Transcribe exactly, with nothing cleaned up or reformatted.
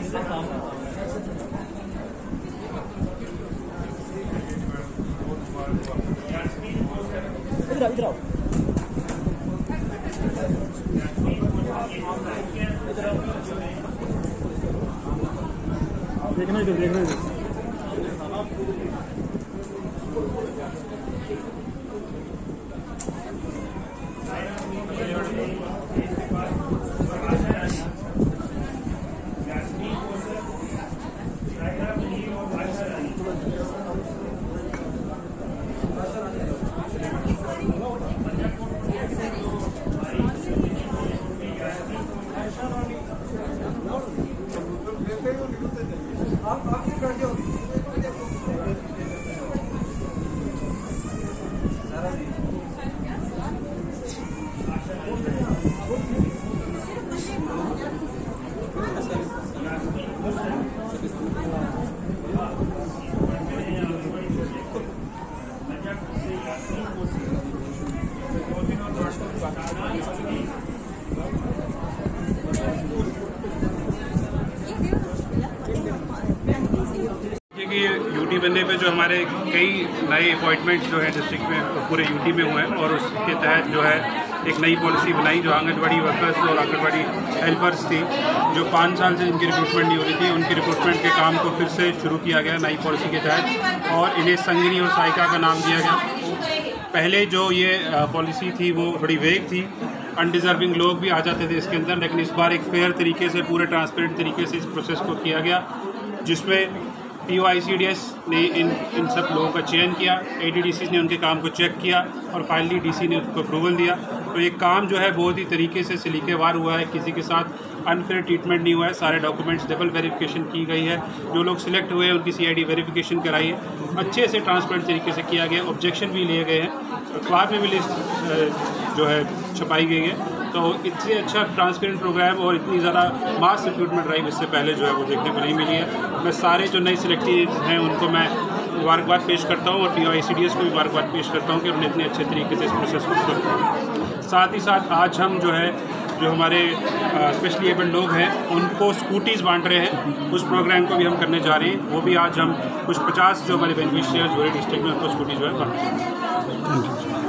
इधर आओ, इधर आओ, देखना इधर, देखना इधर। कि यूटी बनने पे जो हमारे कई नए अपॉइंटमेंट्स जो है डिस्ट्रिक्ट में पूरे यूटी में हुए हैं और उसके तहत जो है एक नई पॉलिसी बनाई जो आंगनबाड़ी वर्कर्स और आंगनबाड़ी हेल्पर्स थी जो पाँच साल से इनकी रिक्रूटमेंट नहीं हो रही थी, उनकी रिक्रूटमेंट के काम को फिर से शुरू किया गया नई पॉलिसी के तहत और इन्हें संगिनी और सहायिका का नाम दिया गया। पहले जो ये पॉलिसी थी वो थोड़ी वेग थी, अनडिज़र्विंग लोग भी आ जाते थे इसके अंदर, लेकिन इस बार एक फेयर तरीके से पूरे ट्रांसपेरेंट तरीके से इस प्रोसेस को किया गया जिसमें P O I C D S ने इन इन सब लोगों का चयन किया, ए डी डी सी ने उनके काम को चेक किया और फाइनली डी सी ने उसको अप्रूवल दिया। तो ये काम जो है बहुत ही तरीके से सलीकेवार हुआ है, किसी के साथ अनफेयर ट्रीटमेंट नहीं हुआ है, सारे डॉक्यूमेंट्स डबल वेरिफिकेशन की गई है, जो लोग सिलेक्ट हुए हैं उनकी सी आई डी वेरिफिकेशन कराई है, अच्छे से ट्रांसपेरेंट तरीके से किया गया, ऑब्जेक्शन भी लिए गए हैं, अखबार में भी लिस्ट जो है छपाई गई है। तो इससे अच्छा ट्रांसपेरेंट प्रोग्राम और इतनी ज़्यादा मास रिक्रूटमेंट ड्राइव इससे पहले जो है वो देखने को नहीं मिली है। मैं सारे जो नए सिलेक्टेड हैं उनको मैं मुबारकबाद पेश करता हूँ और P O I C D S को भी मुबारकबाद पेश करता हूँ कि उन्होंने इतने अच्छे तरीके से इस प्रोसेस को किया। साथ ही साथ आज हम जो है जो हमारे स्पेशली एबल्ड लोग हैं उनको स्कूटीज़ बांट रहे हैं, उस प्रोग्राम को भी हम करने जा रहे हैं। वो भी आज हम कुछ पचास जो हमारे बेनिफिशियर्स जो है डिस्ट्रिक्ट में उनको स्कूटी जो है बांट रहे हैं।